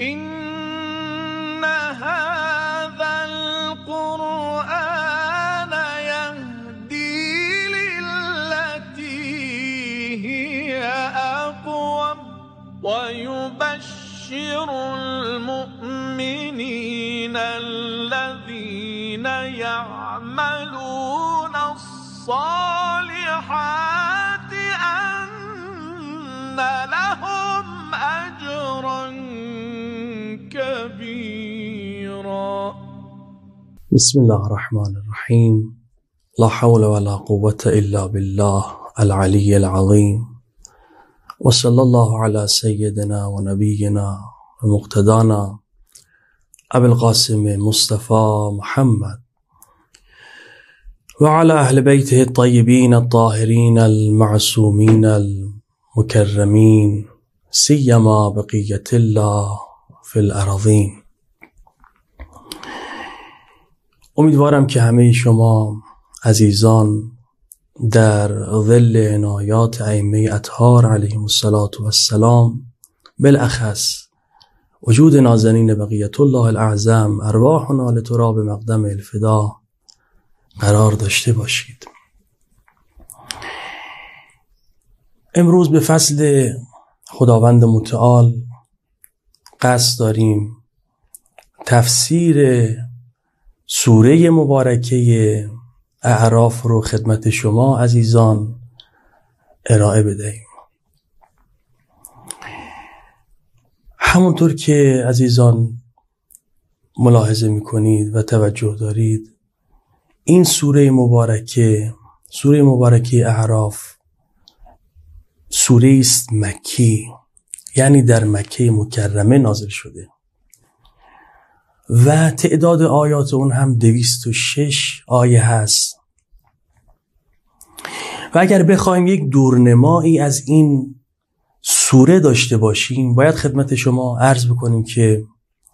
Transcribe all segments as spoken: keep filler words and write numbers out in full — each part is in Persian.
إن هذا القرآن يهدي للتي هي أقوم ويبشر المؤمنين الذين يعملون الصالحات أن لهم أجرا كبيرا. بسم الله الرحمن الرحيم. لا حول ولا قوة إلا بالله العلي العظيم، وصلى الله على سيدنا ونبينا ومقتدانا أبي القاسم مصطفى محمد وعلى أهل بيته الطيبين الطاهرين المعصومين المكرمين، سيما بقية الله في الأراضين. امیدوارم که همه شما عزیزان در ظل عنایات ائمه اطهار علیهم السلام، بالاخص وجود نازنین بقیت الله الاعظم، ارواحنا لتراب مقدم الفدا، قرار داشته باشید. امروز به فضل خداوند متعال قصد داریم تفسیر سوره مبارکه اعراف رو خدمت شما عزیزان ارائه بدهیم. همونطور که عزیزان ملاحظه میکنید و توجه دارید، این سوره مبارکه سوره مبارکه اعراف سوره است مکی، یعنی در مکه مکرمه نازل شده و تعداد آیات اون هم دویست و شش آیه هست. و اگر بخوایم یک دورنمایی از این سوره داشته باشیم، باید خدمت شما عرض بکنیم که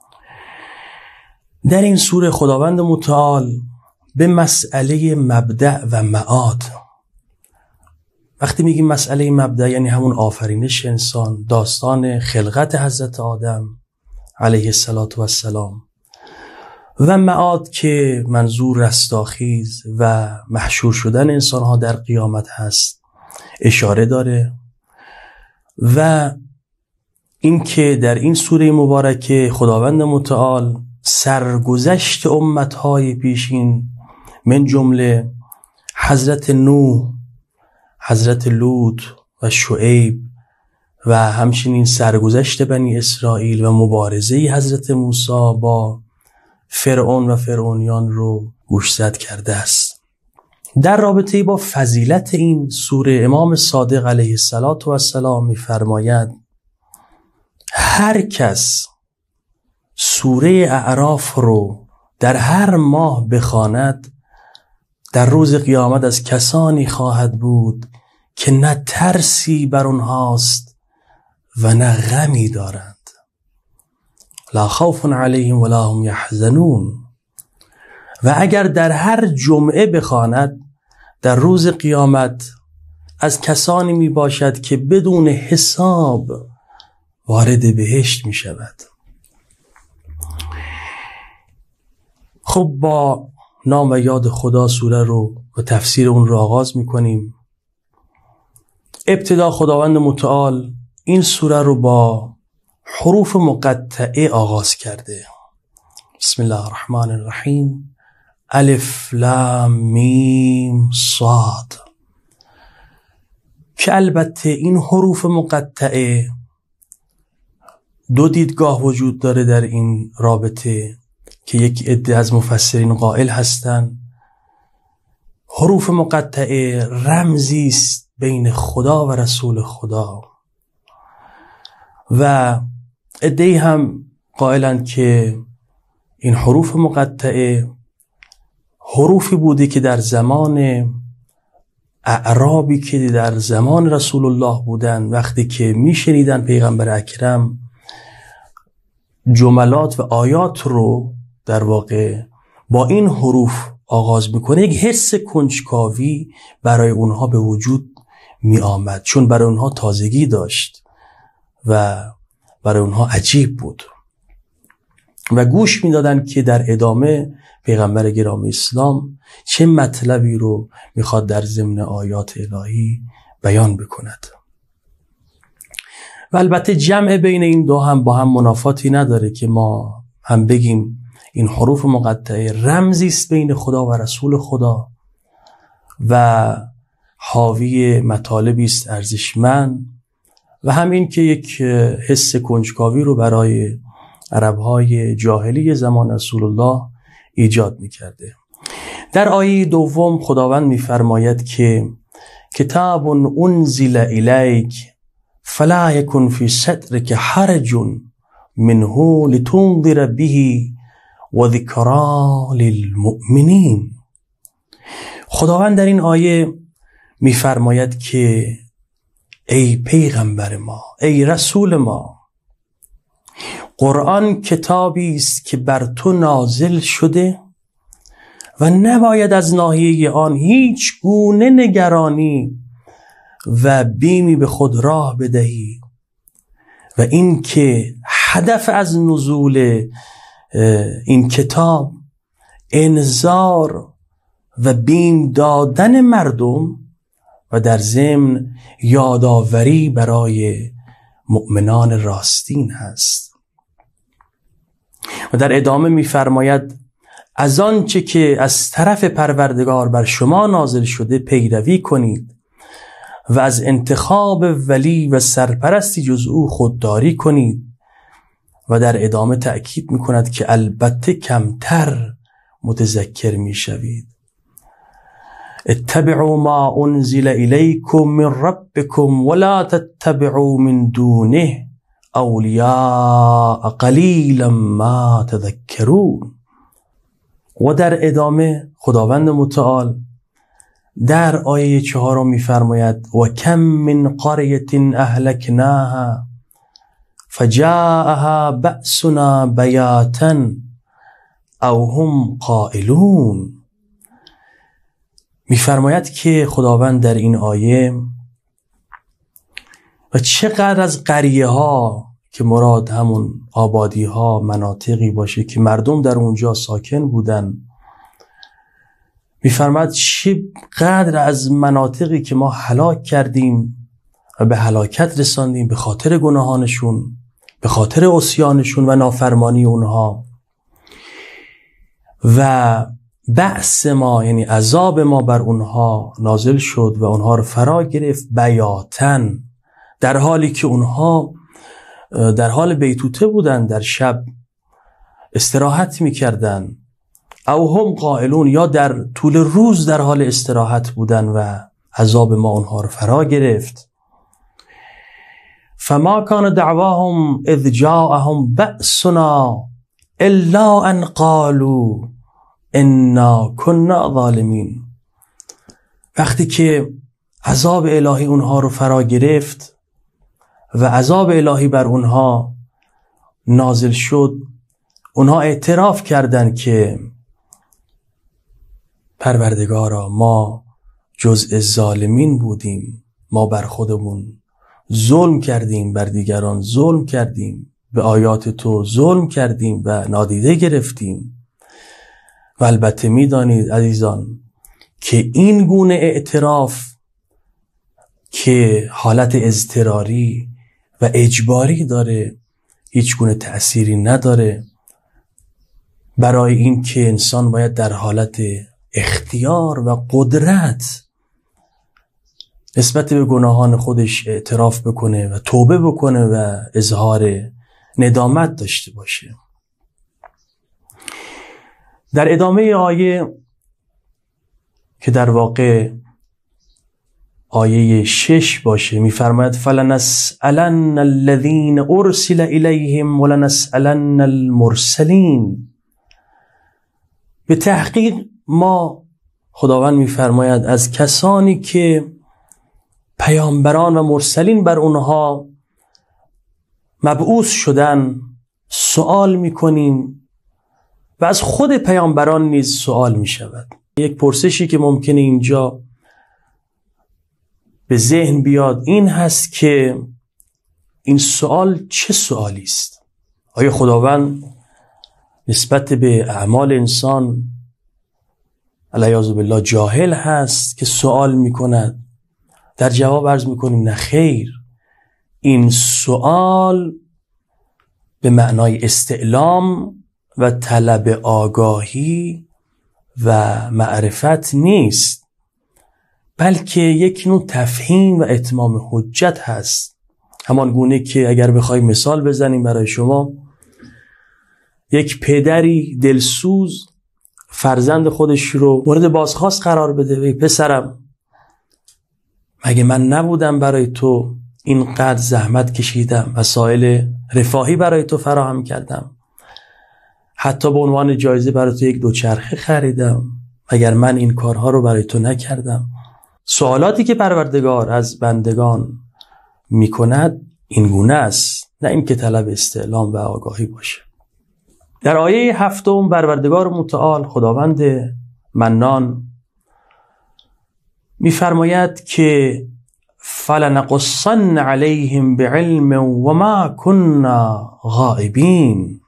در این سوره خداوند متعال به مسئله مبدأ و معاد، وقتی میگیم مسئله مبدأ یعنی همون آفرینش انسان، داستان خلقت حضرت آدم علیه السلام، و معاد که منظور رستاخیز و محشور شدن انسانها در قیامت هست اشاره داره. و این که در این سوره مبارکه خداوند متعال سرگذشت امتهای پیشین من جمله حضرت نوح، حضرت لوط و شعیب و همچنین سرگذشت بنی اسرائیل و مبارزه حضرت موسی با فرعون و فرعونیان رو گوشزد کرده است. در رابطه با فضیلت این سوره امام صادق علیه السلام می‌فرماید هر کس سوره اعراف رو در هر ماه بخواند، در روز قیامت از کسانی خواهد بود که نه ترسی بر اونهاست و نه غمی دارند. لا خوف علیهم ولا هم یحزنون. و اگر در هر جمعه بخواند، در روز قیامت از کسانی می باشد که بدون حساب وارد بهشت می شود. خب با نام و یاد خدا سوره رو و تفسیر اون رو آغاز می کنیم. ابتدا خداوند متعال این سوره رو با حروف مقطعه آغاز کرده. بسم الله الرحمن الرحیم. الف لام میم صاد، که البته این حروف مقطعه دو دیدگاه وجود داره در این رابطه که یک عده از مفسرین قائل هستند حروف مقطعه رمزی است بین خدا و رسول خدا، و عده‌ای هم قائلند که این حروف مقطعه حروفی بوده که در زمان اعرابی که در زمان رسول الله بودن، وقتی که میشنیدن پیغمبر اکرم جملات و آیات رو در واقع با این حروف آغاز میکنه، یک حس کنجکاوی برای اونها به وجود می آمد، چون برای اونها تازگی داشت و برای اونها عجیب بود. و گوش میدادن که در ادامه پیغمبر گرامی اسلام چه مطلبی رو میخواد در ضمن آیات الهی بیان بکند. و البته جمع بین این دو هم با هم منافاتی نداره که ما هم بگیم این حروف مقطعه رمزی است بین خدا و رسول خدا و حاوی مطالبی است ارزشمند و همین که یک حس کنجکاوی رو برای عربهای جاهلی زمان رسول الله ایجاد می‌کرده. در آیه دوم خداوند می‌فرماید که کتاب انزل الیک فلا یکن فی صدرک حرج منه لتنذر به و ذکری للمؤمنین. خداوند در این آیه می‌فرماید که ای پیغمبر ما، ای رسول ما، قرآن کتابی است که بر تو نازل شده و نباید از ناحیه آن هیچ گونه نگرانی و بیمی به خود راه بدهی و این که هدف از نزول این کتاب انذار و بیم دادن مردم و در ضمن یادآوری برای مؤمنان راستین هست. و در ادامه می‌فرماید از آنچه که از طرف پروردگار بر شما نازل شده پیروی کنید و از انتخاب ولی و سرپرستی جز او خودداری کنید. و در ادامه تأکید می‌کند که البته کمتر متذکر می‌شوید. اتبعوا ما انزل الیکم من ربکم ولا تتبعوا من دونه اولیاء قلیلا ما تذکرون. و در ادامه خداوند متعال در آیه چهارم می‌فرماید و کم من قریة اهلکناها فجاءها بأسنا بیاتا او هم قائلون. می‌فرماید که خداوند در این آیه و چقدر از قریه ها که مراد همون آبادی ها مناطقی باشه که مردم در اونجا ساکن بودن، می‌فرماید چقدر از مناطقی که ما هلاک کردیم و به هلاکت رساندیم به خاطر گناهانشون، به خاطر عصیانشون و نافرمانی اونها، و بأس ما یعنی عذاب ما بر اونها نازل شد و اونها رو فرا گرفت بیاتن، در حالی که اونها در حال بیتوته بودن، در شب استراحت میکردن، او هم قائلون یا در طول روز در حال استراحت بودن و عذاب ما اونها رو فرا گرفت. فما کان دعواهم اذ جاءهم بأسنا الا ان قالوا انا كنا ظالمین. وقتی که عذاب الهی اونها رو فرا گرفت و عذاب الهی بر اونها نازل شد، اونها اعتراف کردند که پروردگارا ما جزء ظالمین بودیم، ما بر خودمون ظلم کردیم، بر دیگران ظلم کردیم، به آیات تو ظلم کردیم و نادیده گرفتیم. و البته می‌دانید عزیزان که این گونه اعتراف که حالت اضطراری و اجباری داره هیچ گونه تأثیری نداره برای این که انسان باید در حالت اختیار و قدرت نسبت به گناهان خودش اعتراف بکنه و توبه بکنه و اظهار ندامت داشته باشه. در ادامه آیه که در واقع آیه شش باشه می‌فرماید فلنسألن الذین ارسل الیهم ولنسألن المرسلین. به تحقیق ما، خداوند می‌فرماید، از کسانی که پیامبران و مرسلین بر اونها مبعوث شدن سوال می‌کنیم و از خود پیامبران نیز سوال می‌شود. یک پرسشی که ممکنه اینجا به ذهن بیاد این هست که این سوال چه سوالی است؟ آیا خداوند نسبت به اعمال انسان علیاذ بالله جاهل هست که سوال میکند، در جواب عرض میکنیم نه خیر، این سوال به معنای استعلام و طلب آگاهی و معرفت نیست، بلکه یک نوع تفهیم و اتمام حجت هست. همان گونه که اگر بخوای مثال بزنیم برای شما، یک پدری دلسوز فرزند خودش رو مورد بازخواست قرار بده: ای پسرم، مگه من نبودم برای تو اینقدر زحمت کشیدم، وسایل رفاهی برای تو فراهم کردم، حتی به عنوان جایزه برای تو یک دوچرخه خریدم، مگر من این کارها رو برای تو نکردم؟ سوالاتی که پروردگار از بندگان میکند این گونه است، نه این که طلب استعلام و آگاهی باشه. در آیه هفتم پروردگار متعال خداوند منان میفرماید که فلنقصن علیهم بعلم وما كنا غائبین،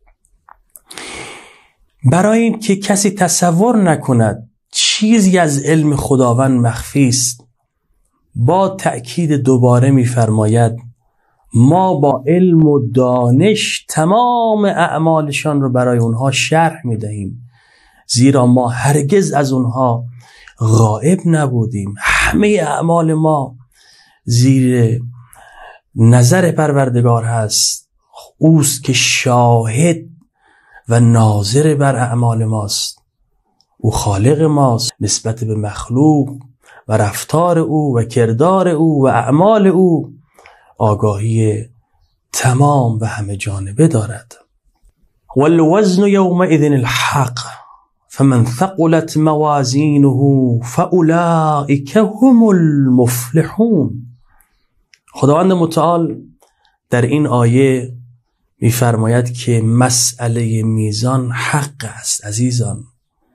برای این که کسی تصور نکند چیزی از علم خداوند مخفی است، با تأکید دوباره میفرماید ما با علم و دانش تمام اعمالشان رو برای اونها شرح میدهیم، زیرا ما هرگز از اونها غائب نبودیم. همه اعمال ما زیر نظر پروردگار هست، اوست که شاهد و ناظر بر اعمال ماست، او خالق ماست، نسبت به مخلوق و رفتار او و کردار او و اعمال او آگاهی تمام و همه جانبه دارد. والوزن یومئذ الحق فمن ثقلت موازینه فاولئک هم المفلحون. خداوند متعال در این آیه می‌فرماید که مسئله میزان حق است. عزیزان،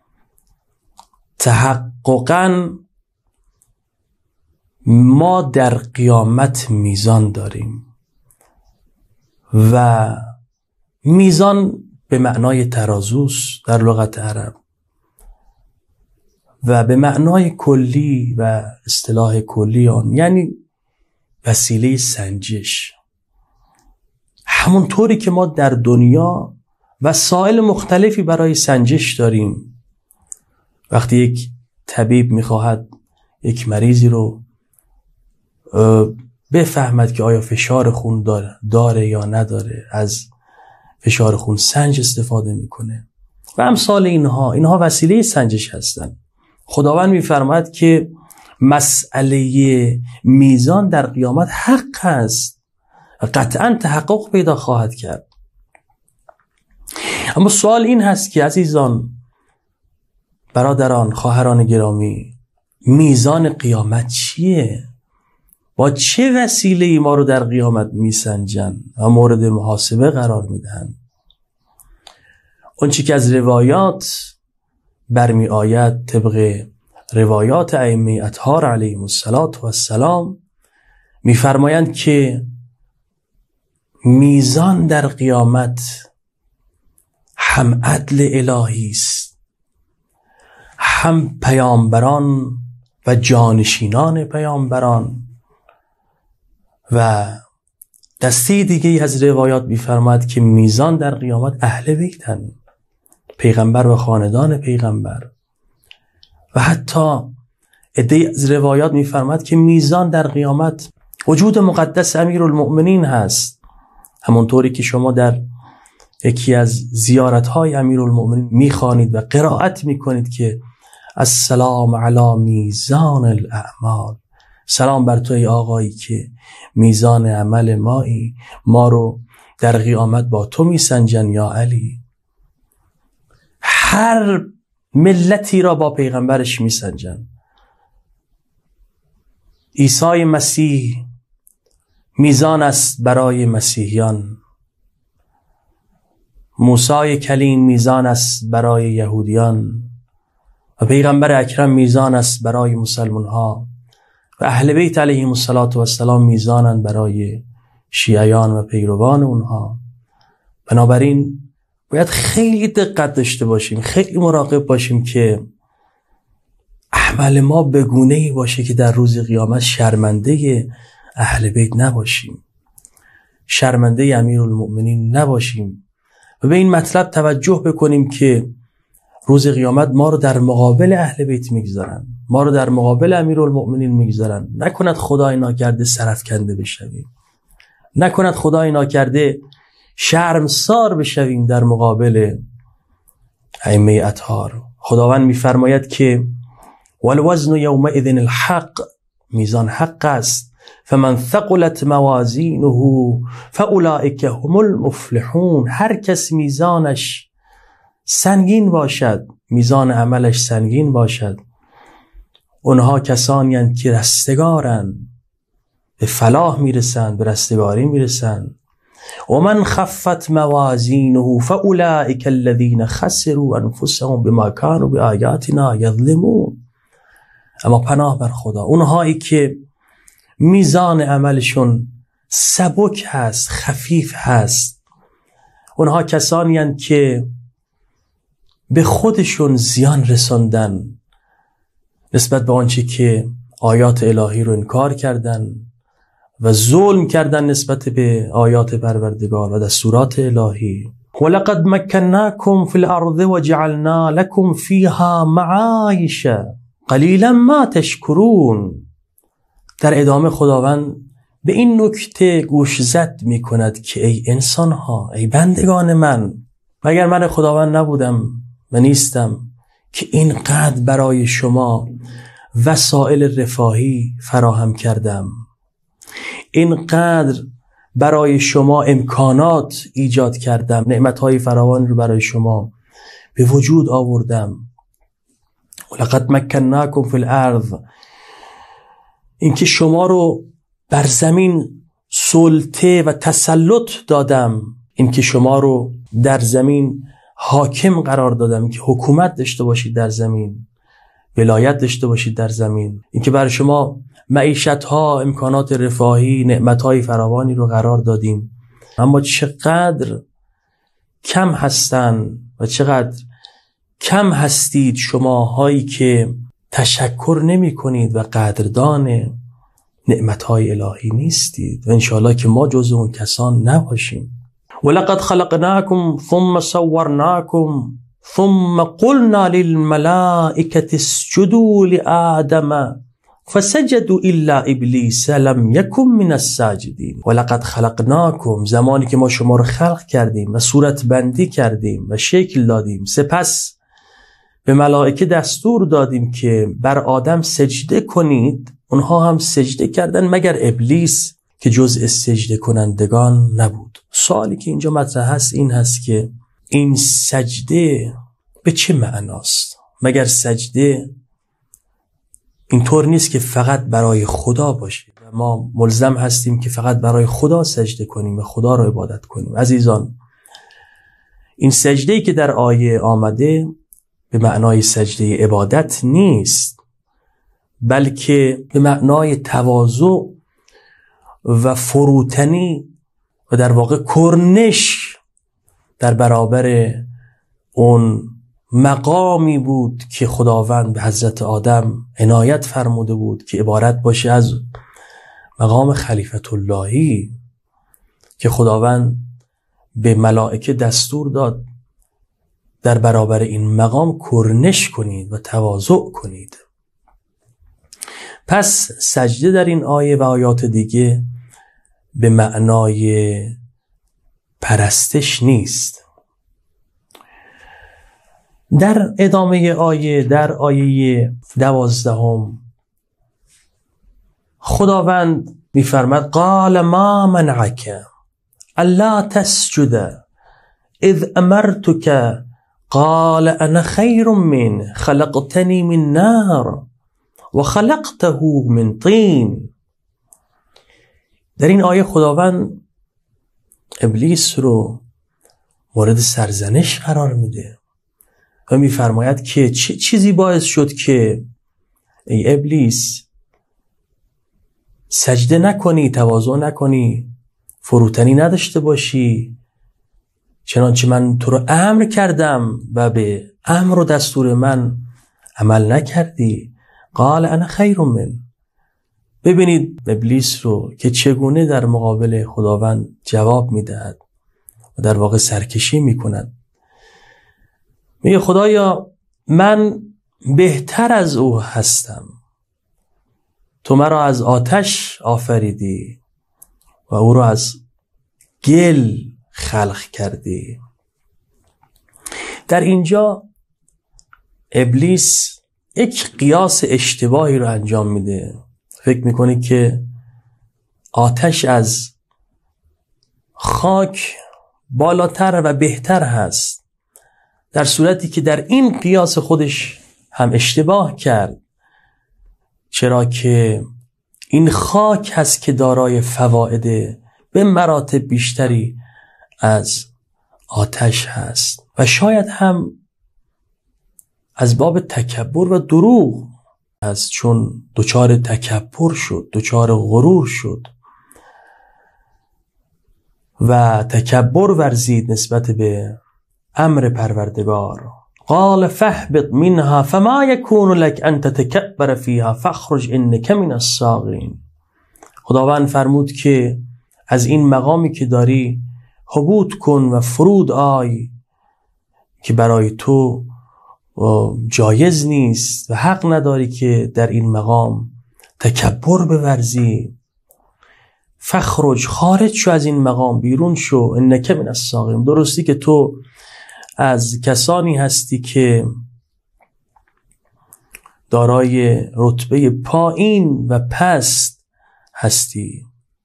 تحققاً ما در قیامت میزان داریم و میزان به معنای ترازوست در لغت عرب و به معنای کلی و اصطلاح کلی آن یعنی وسیله سنجش. همونطوری که ما در دنیا وسایل مختلفی برای سنجش داریم، وقتی یک طبیب میخواهد یک مریضی رو بفهمد که آیا فشار خون داره, داره یا نداره، از فشار خون سنج استفاده میکنه و امثال اینها اینها وسیله سنجش هستند. خداوند میفرماید که مسئله میزان در قیامت حق است و قطعا تحقق پیدا خواهد کرد. اما سوال این هست که عزیزان، برادران، خواهران گرامی، میزان قیامت چیه؟ با چه وسیله‌ای ما رو در قیامت میسنجن و مورد محاسبه قرار میدهن؟ اون چی که از روایات برمی آید، طبق روایات ائمه اطهار علیهم السلام میفرمایند که میزان در قیامت هم عدل الهی است، هم پیامبران و جانشینان پیامبران و دسته دیگه از روایات می‌فرماید که میزان در قیامت اهل بیتن، پیغمبر و خاندان پیغمبر، و حتی عده از روایات می‌فرماید که میزان در قیامت وجود مقدس امیرالمؤمنین هست، همونطوری که شما در یکی از زیارت‌های امیرالمؤمنین می‌خوانید و قرائت می‌کنید که السلام علی میزان الاعمال، سلام بر تو ای آقایی که میزان عمل مایی، ما رو در قیامت با تو میسنجن یا علی. هر ملتی را با پیغمبرش میسنجن. عیسی مسیح میزان است برای مسیحیان، موسی کلیم میزان است برای یهودیان و پیغمبر اکرم میزان است برای مسلمان ها و اهل بیت علیهم السلام میزانند برای شیعیان و پیروان اونها. بنابراین باید خیلی دقت داشته باشیم، خیلی مراقب باشیم که عمل ما به گونه‌ای باشه که در روز قیامت شرمنده اهل بیت نباشیم، شرمنده امیرالمؤمنین نباشیم و به این مطلب توجه بکنیم که روز قیامت ما رو در مقابل اهل بیت میگذارن، ما رو در مقابل امیرالمؤمنین میگذارن. نکند خدای ناکرده سرفکنده بشویم، نکند خدای ناکرده شرمسار بشویم در مقابل ائمه اطهار. خداوند میفرماید که والوزن یومئذ الحق، میزان حق است، فمن ثقلت موازینه فاولئک هم المفلحون. هر کس میزانش سنگین باشد، میزان عملش سنگین باشد، اونها کسانی هستند که رستگارن، به فلاح میرسند، به رستگاری میرسند. و من خفت موازینه فاولئک الذین خسروا انفسهم بما كانوا بآیاتنا یظلمون. اما پناه بر خدا، اونهایی که میزان عملشون سبک هست، خفیف هست، اونها کسانی هستند که به خودشون زیان رساندن نسبت به آنچه که آیات الهی رو انکار کردن و ظلم کردن نسبت به آیات پروردگار و دستورات الهی. ولقد مکناکم فی الارض وجعلنا لكم فیها معایش قلیلا ما تشکرون. در ادامه خداوند به این نکته گوش زد می کند که ای انسان ها، ای بندگان من، مگر من خداوند نبودم و نیستم که اینقدر برای شما وسایل رفاهی فراهم کردم، اینقدر برای شما امکانات ایجاد کردم، نعمتهای فراوان رو برای شما به وجود آوردم. ولقد مکناکم فی الارض، اینکه شما رو بر زمین سلطه و تسلط دادم، اینکه شما رو در زمین حاکم قرار دادم که حکومت داشته باشید در زمین، ولایت داشته باشید در زمین، اینکه برای شما معیشت‌ها، امکانات رفاهی، نعمت‌های فراوانی رو قرار دادیم. اما چقدر کم هستن و چقدر کم هستید شماهایی که تشکر نمی کنید و قدردان نعمت‌های الهی نیستید و انشاءالله که ما جز اون کسان نباشیم. ولقد خلقناكم ثم صورناكم ثم قلنا للملائكة اسجدوا لآدم فسجدوا الا ابلیس لم یکن من الساجدین. ولقد خلقناکم، زمانی که ما شما رو خلق کردیم و صورت بندی کردیم و شکل دادیم، سپس به ملائکه دستور دادیم که بر آدم سجده کنید، اونها هم سجده کردن مگر ابلیس که جزء سجده کنندگان نبود. سوالی که اینجا مطرح هست این هست که این سجده به چه معناست؟ مگر سجده اینطور نیست که فقط برای خدا باشه؟ ما ملزم هستیم که فقط برای خدا سجده کنیم و خدا را عبادت کنیم. عزیزان، این سجده‌ای که در آیه آمده به معنای سجده عبادت نیست، بلکه به معنای تواضع و فروتنی و در واقع کرنش در برابر اون مقامی بود که خداوند به حضرت آدم عنایت فرموده بود که عبارت باشه از مقام خلیفت اللهی، که خداوند به ملائکه دستور داد در برابر این مقام کرنش کنید و تواضع کنید. پس سجده در این آیه و آیات دیگه به معنای پرستش نیست. در ادامه آیه، در آیه دوازدهم، خداوند می‌فرماید قال ما منعک الا تسجد اذ امرتک قال انا خیر من خلقتنی من نار و خلقته من طین. در این آیه خداوند ابلیس رو مورد سرزنش قرار میده و میفرماید که چه چیزی باعث شد که ای ابلیس سجده نکنی، تواضع نکنی، فروتنی نداشته باشی؟ چنانچه من تو رو امر کردم و به امر و دستور من عمل نکردی. قال انا خیر من. ببینید ابلیس رو که چگونه در مقابل خداوند جواب میدهد و در واقع سرکشی میکند. میگه خدایا من بهتر از او هستم، تو مرا از آتش آفریدی و او را از گل خلق کردی. در اینجا ابلیس یک قیاس اشتباهی رو انجام میده. فکر میکنه که آتش از خاک بالاتر و بهتر هست، در صورتی که در این قیاس خودش هم اشتباه کرد، چرا که این خاک هست که دارای فواید به مراتب بیشتری از آتش هست و شاید هم از باب تکبر و دروغ هست، چون دچار تکبر شد، دچار غرور شد و تکبر ورزید نسبت به امر پروردگار. قال فاهبط منها فما يكون لك ان تتكبر فيها فاخرج انك من الصاغرين. خداوند فرمود که از این مقامی که داری هبوط کن و فرود آی که برای تو جایز نیست و حق نداری که در این مقام تکبر بورزی. فخرج، خارج شو از این مقام، بیرون شو، انک من الصاغرین. درستی که تو از کسانی هستی که دارای رتبه پایین و پست هستی.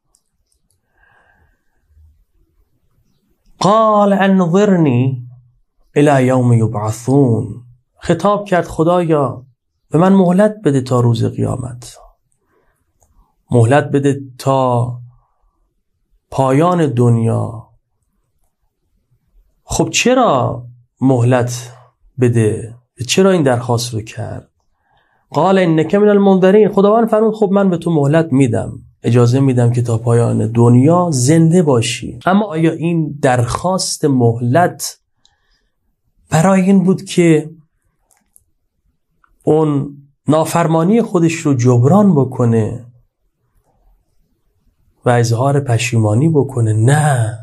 قال انظرنی الی یوم یبعثون. خطاب کرد خدایا به من مهلت بده تا روز قیامت، مهلت بده تا پایان دنیا. خب چرا مهلت بده؟ چرا این درخواست رو کرد؟ قال انک من المنذرین. خداوند فرمود خب من به تو مهلت میدم، اجازه میدم که تا پایان دنیا زنده باشی. اما آیا این درخواست مهلت برای این بود که اون نافرمانی خودش رو جبران بکنه و اظهار پشیمانی بکنه؟ نه،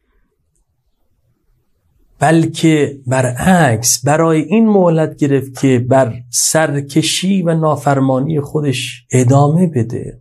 بلکه برعکس برای این مهلت گرفت که بر سرکشی و نافرمانی خودش ادامه بده.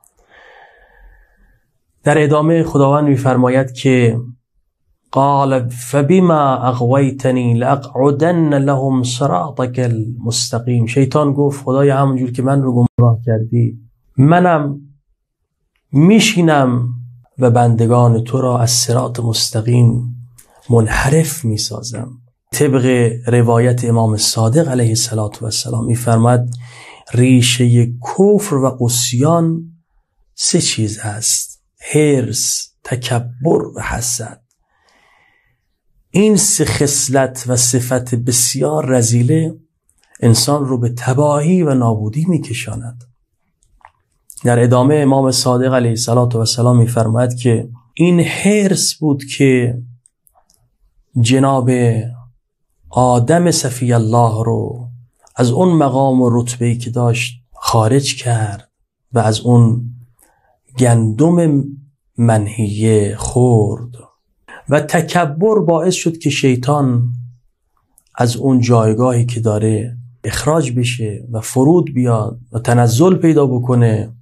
در ادامه خداوند می‌فرماید که قال فبما اغويتني لاقعدن لهم صراطك المستقیم. شیطان گفت خدایا همونجور که من رو گمراه کردی منم میشینم و بندگان تو را از صراط مستقیم منحرف میسازم. طبق روایت امام صادق علیه السلام میفرماد ریشه کفر و عصیان سه چیز هست: حرص، تکبر و حسد. این سه خصلت و صفت بسیار رذیله انسان رو به تباهی و نابودی میکشاند. در ادامه امام صادق علیه السلام میفرماید که این حرص بود که جناب آدم صفی الله رو از اون مقام و رتبه‌ای که داشت خارج کرد و از اون گندم منهیه خورد و تکبر باعث شد که شیطان از اون جایگاهی که داره اخراج بشه و فرود بیاد و تنزل پیدا بکنه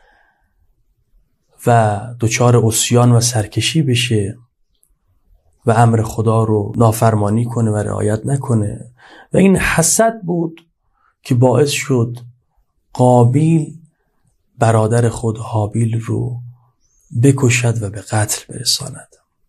و دچار عصیان و سرکشی بشه و امر خدا رو نافرمانی کنه و رعایت نکنه. و این حسد بود که باعث شد قابیل برادر خود هابیل رو بکشد و به قتل برساند.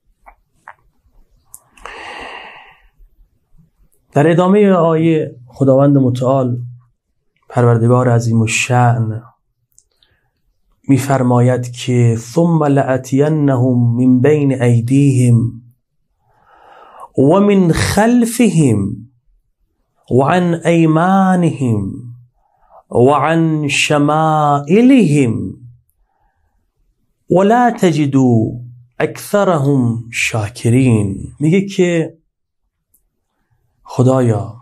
در ادامه آیه خداوند متعال پروردگار عظیم الشأن می‌فرماید که ثم لأتینهم من بین ایدیهم و من خلفهم و عن ایمانهم و عن شمائلهم ولا تجدوا اکثرهم شاکرین. میگه که خدایا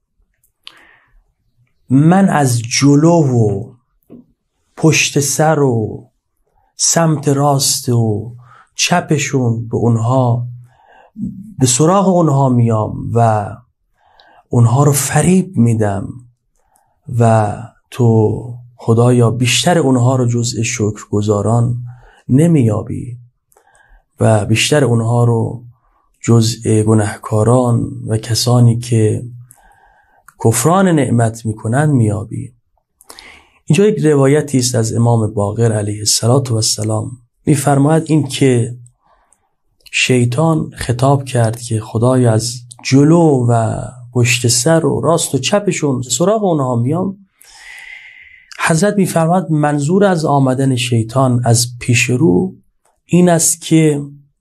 من از جلو و پشت سر و سمت راست و چپشون به اونها به سراغ اونها میام و اونها رو فریب میدم و تو خدایا بیشتر اونها رو جزء شکرگزاران نمیابی و بیشتر اونها رو جزء گناهکاران و کسانی که کفران نعمت میکنن میابی. اینجا یک روایتی است از امام باقر علیه السلام میفرماید این که شیطان خطاب کرد که خدای از جلو و پشت سر و راست و چپشون سراغ اونها میام. حضرت میفرماید منظور از آمدن شیطان از پیش رو این است که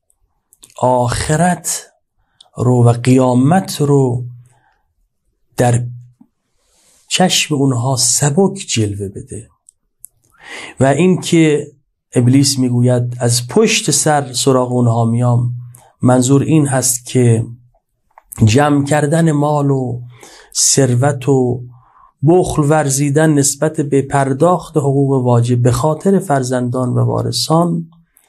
آخرت رو و قیامت رو در چشم اونها سبک جلوه بده و این که ابلیس میگوید از پشت سر سراغ اونها میام منظور این هست که جمع کردن مال و ثروت و بخل ورزیدن نسبت به پرداخت حقوق واجب به خاطر فرزندان و وارثان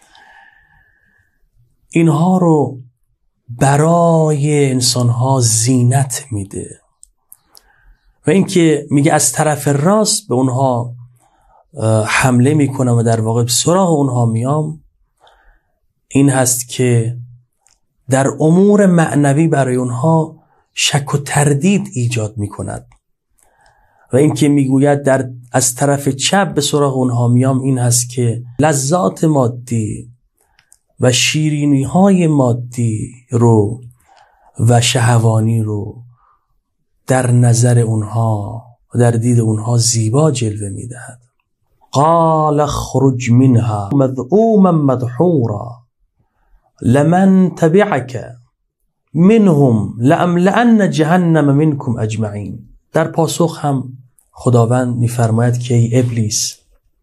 اینها رو برای انسانها زینت میده و اینکه میگه از طرف راست به اونها حمله میکنم و در واقع سراغ اونها میام این هست که در امور معنوی برای اونها شک و تردید ایجاد میکند و اینکه میگوید در از طرف چپ به سراغ اونها میام این هست که لذات مادی و شیرینی های مادی رو و شهوانی رو در نظر اونها و در دید اونها زیبا جلوه میدهد. قال اخرج منها مذءوما مدحورا لمن تبعك منهم لأملأن جهنم منكم اجمعین. در پاسخ هم خداوند میفرماید که ای ابلیس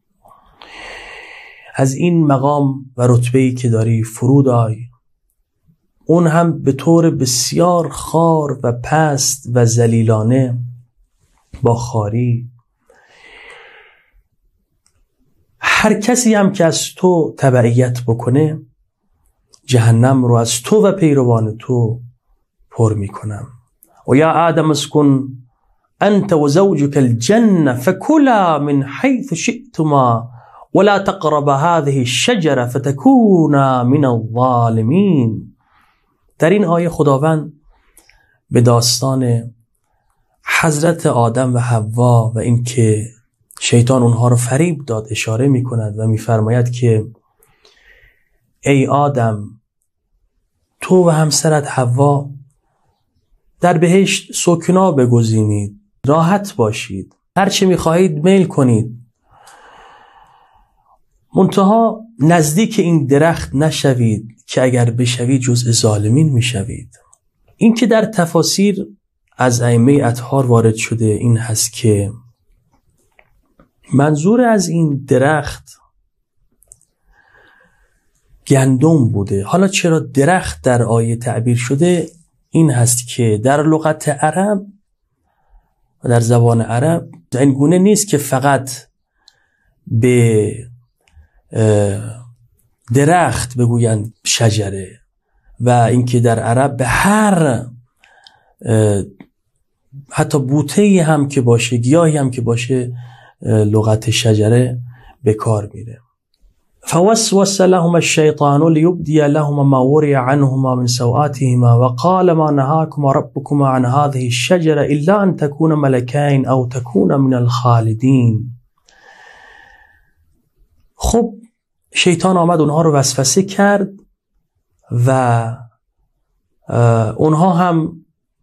از این مقام و رتبه‌ای که داری فرود آی، اون هم به طور بسیار خار و پست و ذلیلانه با خاری. هر کسی هم که از تو تبعیت بکنه جهنم رو از تو و پیروان تو پر میکنم. و یا آدم اسکن انت و زوجك الجنة فكلا من حيث شئتما ولا تقرب هذه الشجرة فتكونا من الظالمين. در این آیه خداوند به داستان حضرت آدم و حوا و اینکه شیطان اونها رو فریب داد اشاره می کند و می فرماید که ای آدم تو و همسرت حوا در بهشت سکنا بگزینید، راحت باشید، هر چه می خواهید میل کنید، منتها نزدیک این درخت نشوید که اگر بشوید جزء ظالمین میشوید. این که در تفاسیر از ائمه اطهار وارد شده این هست که منظور از این درخت گندم بوده. حالا چرا درخت در آیه تعبیر شده این هست که در لغت عرب و در زبان عرب این گونه نیست که فقط به درخت بگویند شجره و اینکه در عرب به هر حتی بوته‌ای هم که باشه، گیاهی هم که باشه، لغت شجره به کار میره. فوسوس لهما الشیطان لیبدی لهما ما وري عنهما من سوآتهما وقال ما نهاكما ربكما عن هذه الشجرة الا ان تكونا ملكين او تكونا من الخالدين. خب شیطان آمد اونها رو وسوسه کرد و اونها هم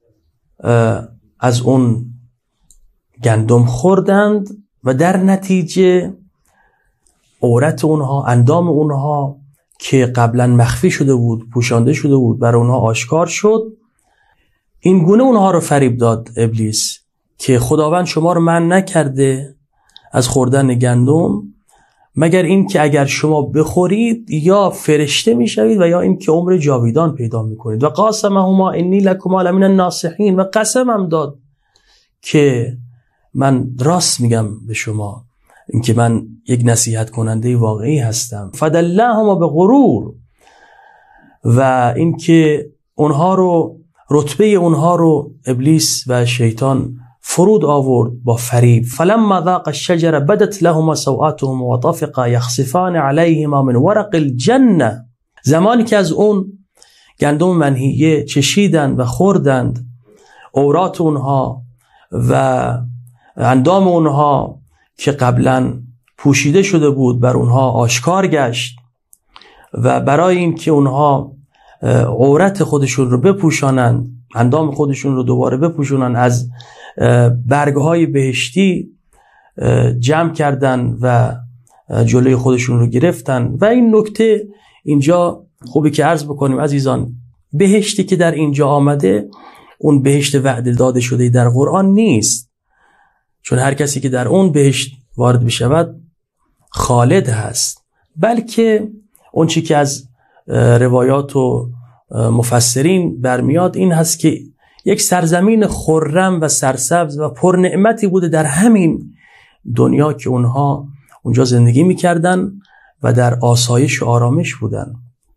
از اون گندم خوردند و در نتیجه عورت اونها، اندام اونها که قبلا مخفی شده بود، پوشانده شده بود، برای اونها آشکار شد. این گونه اونها رو فریب داد ابلیس که خداوند شما رو منع نکرده از خوردن گندم، مگر این که اگر شما بخورید یا فرشته میشوید و یا این که عمر جاویدان پیدا میکنید. و قاسمهما انی لکما لمن الناصحین، و قسمم داد که من راست میگم به شما، اینکه من یک نصیحت کننده واقعی هستم. فدلهما به غرور، و اینکه اونها رو رتبه اونها رو ابلیس و شیطان فرود آورد با فریب. فلما ذاق الشجره بدت لهما سوآتهما وطفقا یخصفان علیهما من ورق الجنه، زمانی که از اون گندم منهیه چشیدند و خوردند، عورات اونها و اندام اونها که قبلا پوشیده شده بود بر اونها آشکار گشت، و برای این که اونها عورت خودشون رو بپوشانند، اندام خودشون رو دوباره بپوشونن، از برگهای بهشتی جمع کردن و جلوی خودشون رو گرفتن. و این نکته اینجا خوبی که عرض بکنیم عزیزان، بهشتی که در اینجا آمده اون بهشت وعده داده شده در قرآن نیست، چون هر کسی که در اون بهشت وارد بشود خالد هست، بلکه اون چی که از روایات و مفسرین برمیاد این هست که یک سرزمین خرم و سرسبز و پر نعمتی بوده در همین دنیا که اونها اونجا زندگی میکردن و در آسایش و آرامش بودن.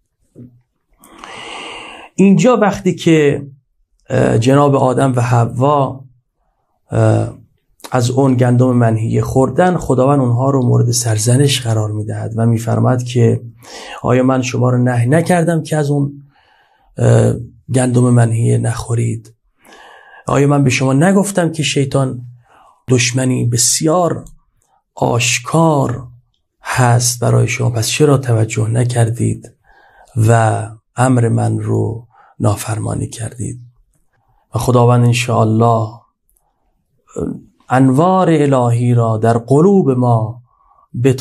اینجا وقتی که جناب آدم و حوا از اون گندم منهیه خوردن، خداوند اونها رو مورد سرزنش قرار میدهد و میفرماد که آیا من شما رو نهی نکردم که از اون گندم منهیه نخورید؟ آیا من به شما نگفتم که شیطان دشمنی بسیار آشکار هست برای شما؟ پس چرا توجه نکردید و امر من رو نافرمانی کردید؟ و خداوند انشاءالله انوار الهی را در قلوب ما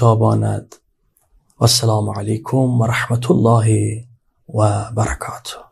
بتاباند. و السلام علیکم و رحمت الله و برکاته.